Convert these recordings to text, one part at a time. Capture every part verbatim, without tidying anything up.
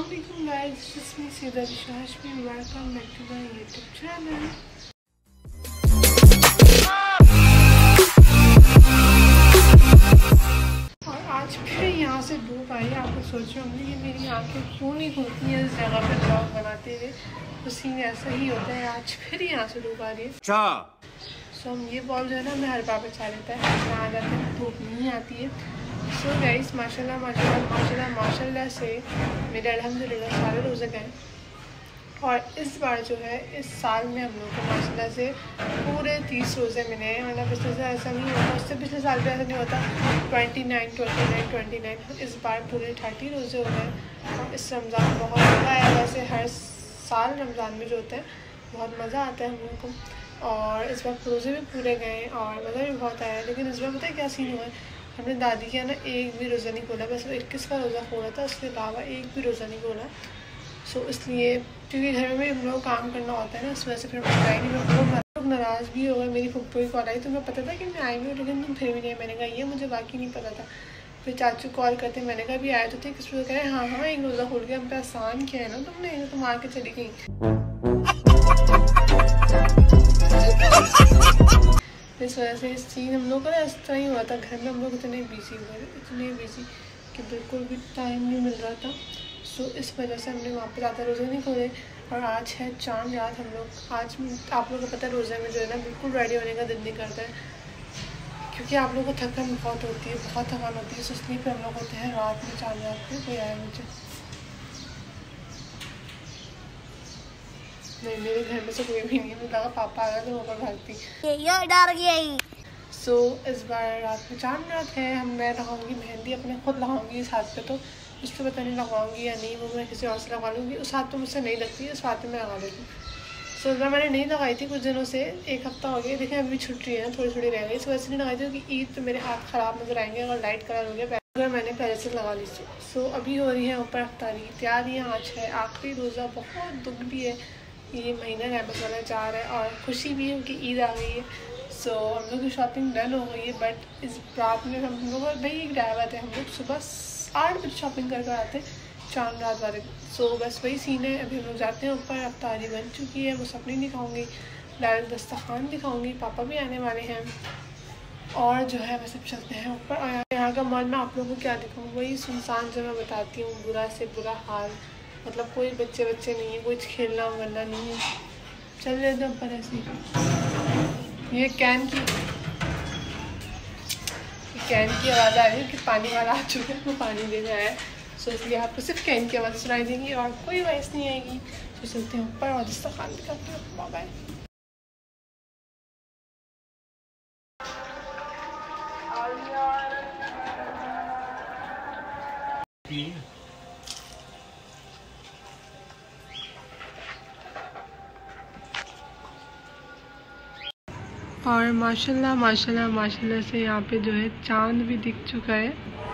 Assalamualaikum guys, this is me Seda Hashmi. Welcome back to my YouTube channel. और आज फिर यहाँ से धूप आई। आप लोग सोच रहे होंगे कि मेरी आंखें क्यों नहीं खुलती हैं इस जगह पर ब्लॉग बनाते हुए। तो सीन ऐसा ही होता है, आज फिर यहाँ से धूप आ रही है। अच्छा सो हम ये बॉल जो है ना हमें हर बार बचा लेता है, यहाँ आ जाते हैं धूप नहीं आती है। सो गाइस माशाल्लाह माशाल्लाह माशाल्लाह माशाल्लाह से मेरे अल्हम्दुलिल्लाह सारे रोज़े गए। और इस बार जो है इस साल में हम लोग को माशाल्लाह से पूरे तीस रोज़े मिले हैं। मतलब पिछले साल ऐसा नहीं होता, उससे पिछले साल भी ऐसा नहीं होता twenty nine twenty nine twenty nine इस बार पूरे थर्टी रोज़े हो गए। और इस रमज़ान बहुत मज़ा आया। वैसे हर साल रमज़ान में जो होते हैं बहुत मज़ा आता है हम लोग को, और इस बार रोज़े भी पूरे गए और मज़ा भी बहुत आया। लेकिन इस बार पता है क्या सीन हुआ है, हमने दादी के ना एक भी रोज़ा नहीं खोला, बस वो इक्कीस का रोज़ा खोला था, उसके अलावा एक भी रोज़ा नहीं खोला। सो इसलिए क्योंकि घर में हम लोग काम करना होता है ना, इस वजह से फिर मैं आई नहीं। मैं बहुत लोग नाराज़ भी हो गए। मेरी फुप्पो की कॉल आई तो मैं पता था कि मैं आई हुई, लेकिन तुम फिर भी नहीं। मैंने कहा ये मुझे बाकी नहीं पता था। फिर चाचू कॉल करते, मैंने कहा भी आए तो थे, किस वजह कह रहे हाँ हाँ एक रोज़ा खोल के हम पे आसान किया है ना तुमने, तुम आके चली गई। इस वजह से इस चीज़ हम लोग का इस तरह ही हुआ था। घर में हम लोग इतने बिजी हुए इतने बिजी कि बिल्कुल भी टाइम नहीं मिल रहा था। सो इस वजह से हमने वहाँ पर ज़्यादा रोज़े नहीं खोले। और आज है चांद रात। हम लोग आज आप लोगों को पता है रोज़े में जो है ना बिल्कुल रेडी होने का दिल नहीं करता है, क्योंकि आप लोगों को थकान बहुत होती है, बहुत थकान होती है। सो इसलिए फिर हम लोग होते हैं रात में चांद रात में। कोई आया मुझे नहीं, मेरे घर में से कोई भी नहीं। मुझे लगा पापा आ गया तो ऊपर भागती डर गई। सो इस बार रात में चांद रात है। हम मैं लगाऊंगी मेहंदी, अपने खुद लगाऊंगी इस हाथ पे, तो उस पर पता नहीं लगाऊंगी या नहीं, वो मैं किसी और से लगा लूँगी। उस हाथ तो मुझसे नहीं लगती है, उस हाथ में मैं लगा लेती हूँ। सो इस बार मैंने नहीं लगाई थी कुछ दिनों से, एक हफ्ता हो गया। देखें अभी छुट रही है ना, थोड़ी थोड़ी रह गई। इस वजह से नहीं लगाई थी क्योंकि ईद पे मेरे हाथ ख़राब नजर आएंगे अगर लाइट कलर हो गया, अगर मैंने पहले से लगा ली थी। सो अभी हो रही है ऊपर अफ्तारी तैयारियाँ। आज है आखिरी रोज़ा। बहुत दुख भी है, ये महीना रहमत वाला जा रहा है, और खुशी भी है कि ईद आ गई है। सो so, हम लोग की शॉपिंग डन हो गई है। बट इस रात में हम लोग भाई एक ड्राइवर है, हम लोग सुबह आठ बजे शॉपिंग कर कर आते हैं चांद रात वाले। सो so, बस वही सीन है। अभी हम लोग जाते हैं ऊपर, अफ्तारी बन चुकी है, वो सपनी दिखाऊँगी, डायरेक्ट दस्तरखान दिखाऊँगी, पापा भी आने वाले हैं। और जो है बस अब चलते हैं ऊपर। और यहाँ का मॉल में आप लोगों को क्या दिखाऊँ, वही सुनसान जो मैं बताती हूँ, बुरा से बुरा हाल। मतलब कोई बच्चे बच्चे नहीं है, कोई खेलना वरना नहीं है। चल रहे थे ऊपर ऐसे। ये कैन की कैन की आवाज़ आ रही है कि पानी वाला आ चुका है, वो पानी देने आया है। सो इसलिए आपको सिर्फ कैन की आवाज़ सुनाई देंगी और कोई वॉइस नहीं आएगी। तो चलते हैं ऊपर और दस्तरखान दिखाते हैं। Bye bye. और माशाल्लाह माशाल्लाह माशाल्लाह से यहाँ पे जो है चांद भी दिख चुका है।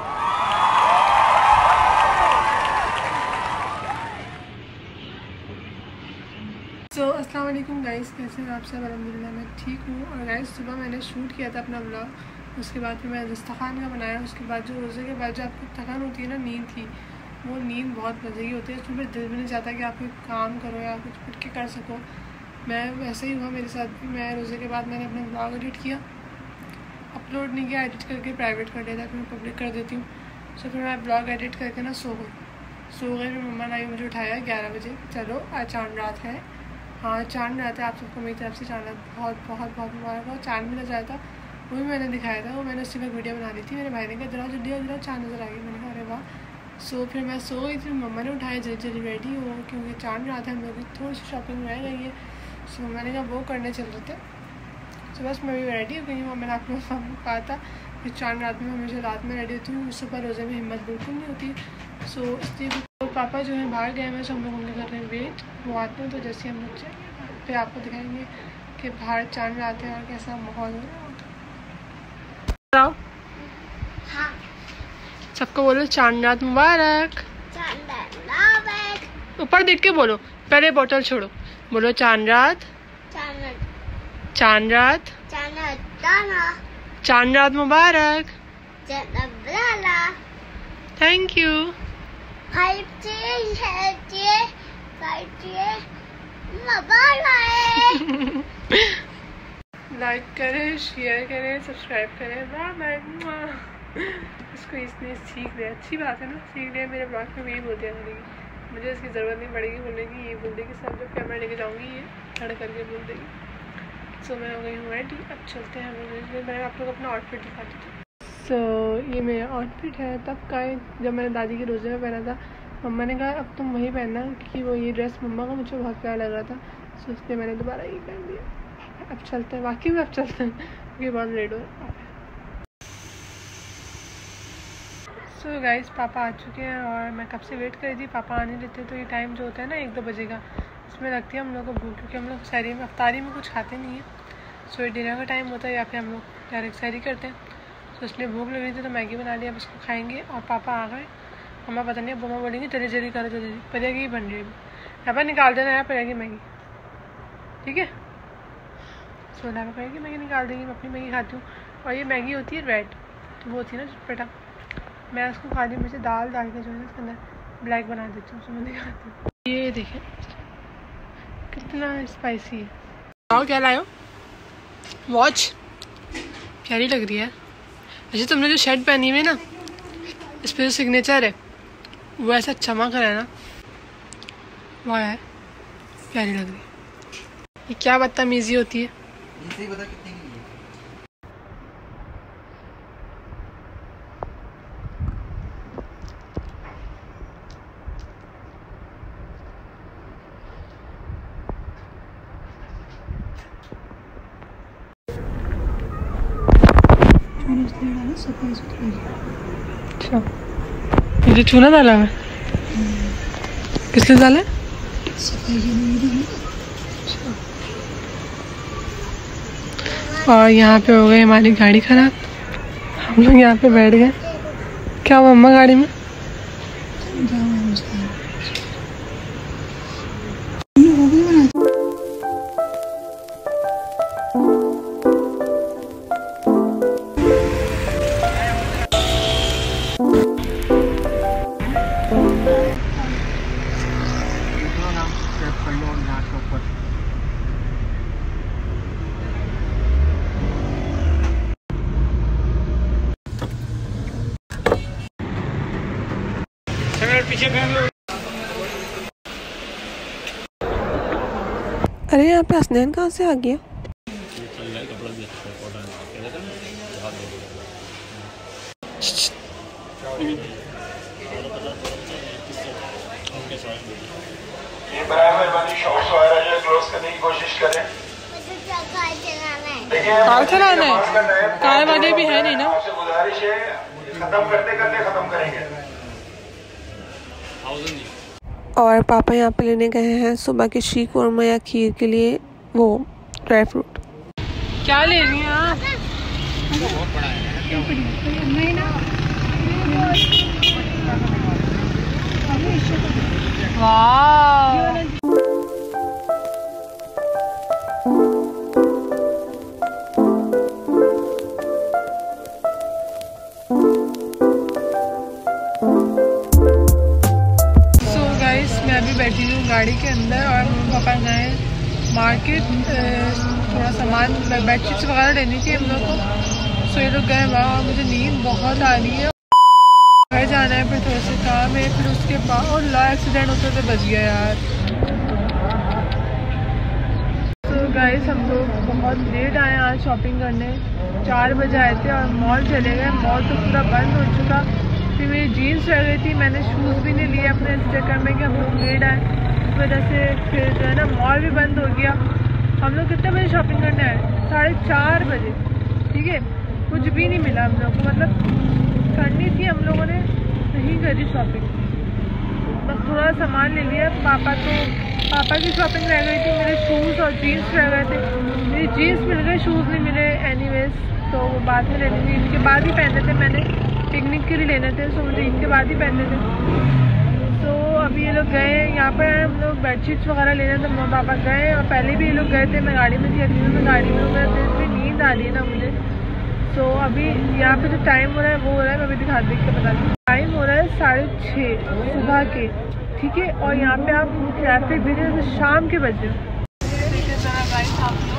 सो अस्सलाम वालेकुम गाइस, कैसे हैं आप सब? अल्हम्दुलिल्लाह मैं ठीक हूँ। और गाइस सुबह मैंने शूट किया था अपना व्लॉग, उसके बाद फिर मैं दस्तरखान का बनाया। उसके बाद जो रोज़े के बाद जो आपको थकान होती है ना, नींद की, वो नींद बहुत मज़े की होती है। उसमें फिर दिल भी नहीं चाहता कि आप कोई काम करो या कुछ उठ के कर सको। मैं वैसे ही हुआ मेरे साथ भी। मैं रोज़े के बाद मैंने अपना ब्लॉग एडिट किया, अपलोड नहीं किया, एडिट करके प्राइवेट कर दिया था, फिर मैं पब्लिक कर देती हूँ। सो फिर मैं ब्लॉग एडिट करके ना सो गई सो गई फिर मम्मा ने मुझे उठाया ग्यारह बजे, चलो आज चांद रात है। हाँ चांद रात है, आप सबको मेरी तरफ से चांद रात बहुत बहुत बहुत मुबारक हो। चांद भी नजर आया था, वो भी मैंने दिखाया था, वो मैंने उसी पर वीडियो बना दी थी। मेरे भाई ने कहा जरा जल्दी जरा चांद नज़र आ गई। मैंने कहा अरे वाह। सो फिर मैं सो गई थी, मम्मा ने उठाया जल्दी जल्दी रेडी हो, क्योंकि चांद रात है, हम लोग की थोड़ी सी शॉपिंग रह गई है। सो मैंने कहा वो करने चल रहे थे। सो बस मैं भी रेडी हो गई हूँ। मैंने आप लोगों को कहा था कि चांद रात में हमेशा रात में रेडी होती हूँ, सुबह रोज़े में हिम्मत बिल्कुल नहीं होती। सो इसलिए तो पापा जो है बाहर गए हैं, सो हम लोग उनके कर रहे हैं वेट। वो आते हैं तो जैसे हम लोग चले फिर आपको दिखाएंगे कि बाहर चांद रात है और कैसा माहौल हो। हाँ। सबको बोलो चांद रात मुबारक। ऊपर देख के बोलो, पहले बोतल छोड़ो, बोलो चांद रात चांद रात चांद रात मुबारक। Thank you. लाइक करें, शेयर करें, सब्सक्राइब करें। Bye bye. इसको इसने सीख लिया, अच्छी बात है ना, सीख लिया। मेरे ब्लॉग में यही बोल दिया करेगी, मुझे इसकी ज़रूरत नहीं पड़ेगी बोलने की। ये बोल देगी सब जब कैमरा लेके जाऊँगी ये खड़ा करके बोल देगी। सो मैं हो गई हूँ रेडी, अब चलते हैं हम लोग। मैं आप लोग अपना आउटफिट दिखाती थी। सो so, ये मेरा आउटफिट है तब का है जब मैंने दादी के रोज़े में पहना था। मम्मा ने कहा अब तुम वही पहनना, क्योंकि वो ये ड्रेस मम्मा को मुझे बहुत प्यारा लग रहा था। सो इसलिए मैंने दोबारा ये पहन दिया। अब चलते हैं, वाकई में अब चलते हैं क्योंकि बहुत लेट हो रहा है। सो गाइस पापा आ चुके हैं और मैं कब से वेट कर रही थी, पापा आने देते। तो ये टाइम जो होता है ना एक दो बजे का, इसमें लगती है हम लोग को भूख, क्योंकि हम लोग सहरी में अफ्तारी में कुछ खाते नहीं है। सो ये डिनर का टाइम होता है या फिर हम लोग डायरेक्ट सहरी करते हैं। तो इसलिए भूख लग रही थी तो मैगी बना लिया, अब इसको खाएंगे। और पापा आ गए, मम्मा पता नहीं अब मम्मा बोलेंगे जल्दी जल्दी करो जल्दी। परिया की बन रही है, यहाँ पर निकाल देना है परिया की मैगी, ठीक है। सो यहाँ पर कहेंगे मैगी निकाल देंगी, मैं अपनी मैगी खाती हूँ। और ये मैगी होती है रेड, तो वो होती है ना चटपटा, मैं उसको खा दी। मुझे दाल डाल के जो है इसके अंदर ब्लैक बना देती हूँ, उसमें नहीं खाती हूँ। ये देखें कितना स्पाइसी है। और क्या लाए हो? वॉच प्यारी लग रही है। अच्छा तुमने जो शर्ट पहनी हुई है ना, इस पर जो सिग्नेचर है वो ऐसा चमक रहा है ना, वाह यार प्यारी लग रही है। ये क्या बदतमीजी होती है। इसे बता कितने की है? अच्छा ये जो चूना डाला है किस लिए डाला है? और यहाँ पे हो गई हमारी गाड़ी खराब, हम लोग यहाँ पे बैठ गए। क्या हुआ मम्मा गाड़ी में? अरे यहाँ पे हसनैन कहाँ से आ गया? ये बराबर मेहरबानी शॉप्स वगैरह जो क्लोज करने की कोशिश करें। कार चलाना है, कार वाले भी है नहीं ना। आपसे गुजारिश है, खत्म करते करते खत्म करेंगे। और पापा यहाँ पे लेने गए हैं सुबह की शीर कोरमा या खीर के लिए वो ड्राई फ्रूट। क्या ले रही हैं आप? बहुत बड़ा है वाह मैं अभी बैठी हूँ गाड़ी के अंदर और मम्मी पापा गए मार्केट, थोड़ा सामान बेडशीट्स वगैरह लेनी थी हम लोग को। सो ये लोग गए वहाँ और मुझे नींद बहुत आ रही है, घर जाना है, फिर थोड़ा सा काम है, फिर उसके बाद और ला एक्सीडेंट होते तो बच गया यार। तो गाइस हम लोग बहुत लेट आए आज शॉपिंग करने, चार बजे आए थे और मॉल चले गए। मॉल तो पूरा बंद हो चुका, फिर मेरी जीन्स रह गई थी, मैंने शूज़ भी नहीं लिए अपने इस चक्कर में कि हम लोग लेट आए, इस वजह से फिर जो है ना मॉल भी बंद हो गया। हम लोग कितने बजे शॉपिंग करने आए? साढ़े चार बजे, ठीक है। कुछ भी नहीं मिला हम लोग को, मतलब करनी थी हम लोगों ने नहीं करी शॉपिंग, बस थोड़ा सामान ले लिया। पापा तो पापा की शॉपिंग रह गई थी, मेरे शूज़ और जीन्स रह गए थे। मेरी जीन्स मिल गए, शूज़ नहीं मिले एनीवेज, तो वो बाद में लेने थे, इनके बाद ही पहने थे, मैंने पिकनिक के लिए लेने थे, सो मुझे इनके बाद ही पहनने थे। तो अभी ये लोग गए, यहाँ पर हम लोग बेडशीट्स वगैरह लेने थे, मम्मा पापा गए और पहले भी ये लोग गए थे। मैं गाड़ी में थी, अभी मैं गाड़ी में हूँ, मेरा इतनी नींद आ रही है ना मुझे। सो अभी यहाँ पे जो टाइम हो रहा है वो हो रहा है, मैं अभी दिखा देख के बता दूँ। टाइम हो रहा है है साढ़े छः सुबह के, ठीक है। और यहाँ पे आप ट्रैफिक देखिए जैसे शाम के बजे। देखिए ज़रा गाइस आप लोग,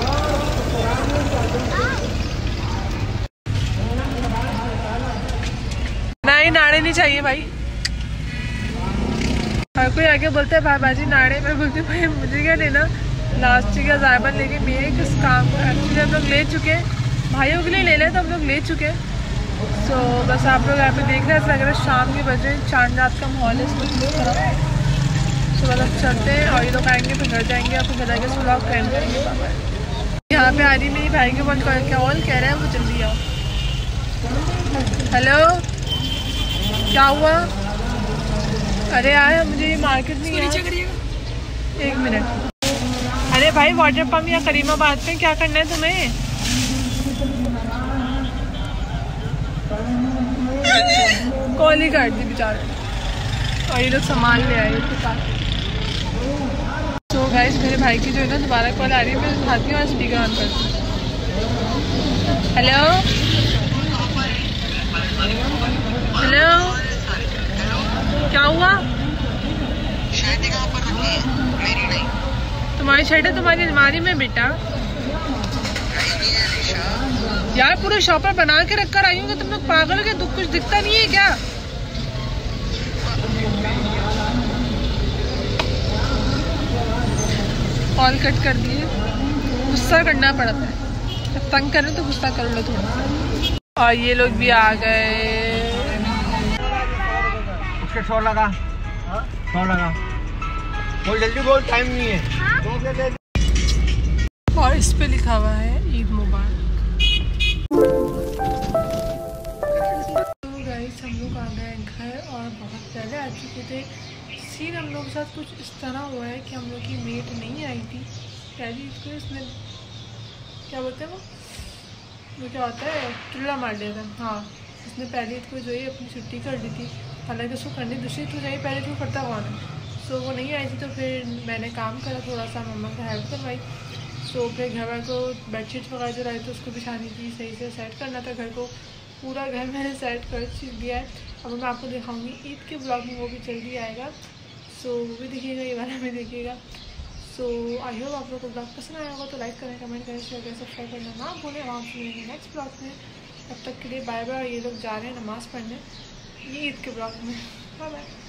नहीं नाड़े नहीं चाहिए भाई। हर कोई आगे बोलता है भाई बाजी नाड़े, मैं बोलती हूँ भाई मुझे क्या लेना, लास्ट का जायबन लेके मेरे किस काम को। एक्चुअली हम लोग ले चुके हैं, भाइयों के लिए ले लें तो हम लोग ले चुके हैं। सो so, बस आप लोग यहाँ पे देख रहे हैं, ऐसा लग रहा है शाम के बजे, चांद रात का माहौल है इसमें तरफ। सो so, मतलब चलते हैं और ये लोग आएंगे फिर घर जाएंगे और फिर घर जाके ब्लॉग टाइम करेंगे। पापा यहाँ पे आ रही मेरी भाई के फोन कर कॉल कह रहा है वो जल्दी आओ। हेलो क्या हुआ? अरे यार मुझे ये मार्केट में एक मिनट। अरे भाई वाटर पम्प या करीमाबाद में क्या करना है तुम्हें? कॉल ही कर दी बेचारे और ये लोग सामान ले आए उसके साथ। तो गाइस मेरे भाई की जो है ना दोबारा कॉल आ रही है, मैं उठाती हूँ और स्पीकर ऑन करती हूँ। हेलो हेलो क्या हुआ? तुम्हारी शर्ट है तुम्हारी अलमारी में बेटा। यार पूरे शॉपर बना के रख कर आई हूँ, तुम लोग पागल हो क्या? दुख कुछ दिखता नहीं है क्या? कॉल कट कर दिए, गुस्सा करना पड़ता है, जब तंग करें तो गुस्सा कर लो थोड़ा। और ये लोग भी आ गए। उसके शोर लगा शोर लगा बोल जल्दी बोल, टाइम नहीं है। और इस पे लिखा हुआ है ईद मुबारक। तो गाइस हम लोग आ गए घर और बहुत पहले आ चुके थे। सीन हम लोग के साथ कुछ इस तरह हुआ है कि हम लोग की मेट नहीं आई थी पहली ईद को। इसने क्या बोलते हैं वो वो क्या होता है चुल्ला मार दिया था। हाँ इसने पहली ईद को जो है अपनी छुट्टी कर दी थी, हालांकि उसको करनी दूसरी तो चाहिए, पहले तो करता कौन है। सो वो नहीं आई थी तो फिर मैंने काम करा थोड़ा सा, मम्मा को हेल्प करवाई। सो फिर घर वाले को बेडशीट वगैरह जो रहे थे उसको बिछानी थी, सही से सेट करना था घर को। पूरा घर मैंने सेट कर दिया है। अब मैं आपको दिखाऊंगी ईद के ब्लॉग में, वो भी जल्दी आएगा। सो वो भी देखिएगा, ये वाला भी देखिएगा। सो आई होप आप लोग को ब्लॉग पसंद आया होगा तो लाइक करें, कमेंट करें, शेयर करें, सब्सक्राइब करना ना भूलें। वहाँ से मिलेंगे नेक्स्ट ब्लॉग में। तब तक के लिए बाय बाय। ये लोग जा रहे हैं नमाज़ पढ़ने, ये ईद के ब्लॉग में। Bye bye.